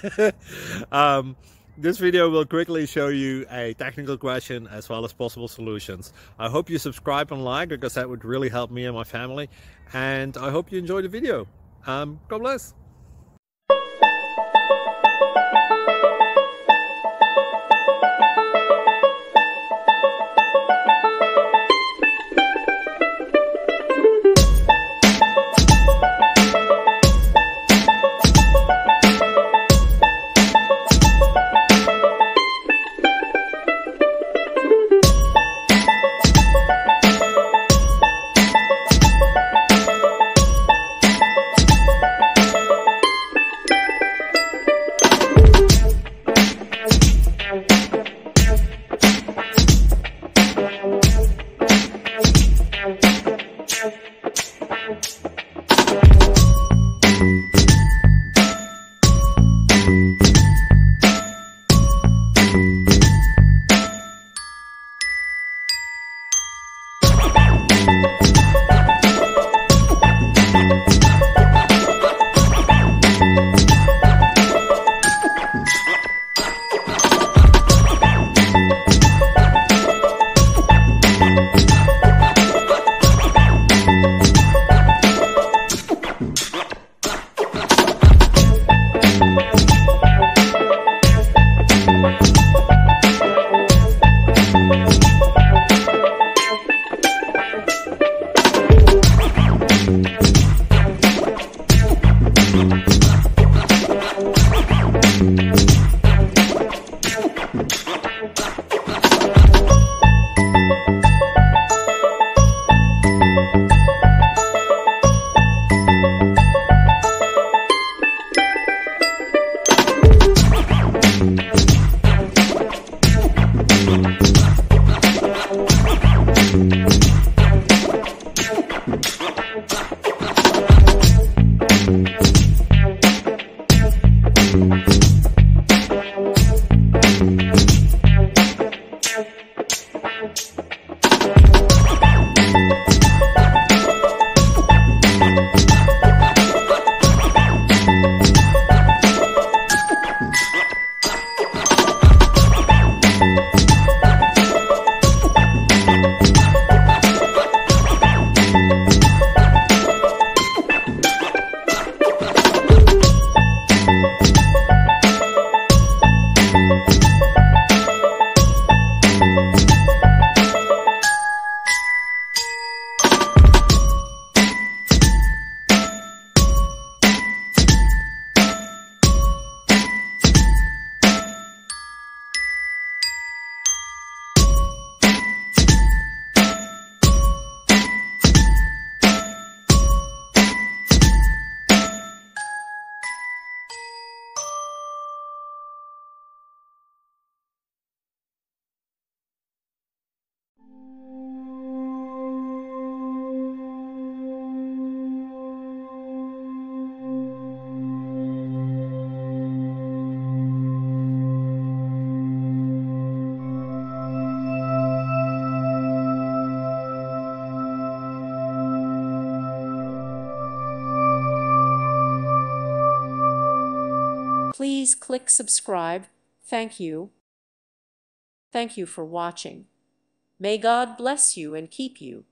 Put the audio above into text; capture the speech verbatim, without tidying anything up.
um, this video will quickly show you a technical question as well as possible solutions. I hope you subscribe and like, because that would really help me and my family. And I hope you enjoy the video. Um, God bless. Please click subscribe. Thank you. Thank you for watching. May God bless you and keep you.